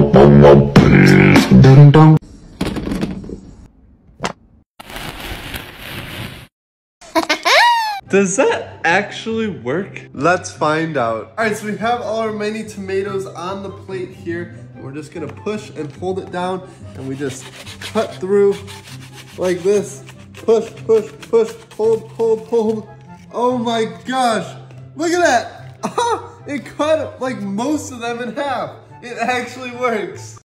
Does that actually work? Let's find out. All right, so we have all our mini tomatoes on the plate here. And we're just gonna push and hold it down, and we just cut through like this. Push, push, push, hold, hold, hold. Oh my gosh, look at that. It cut like most of them in half. It actually works.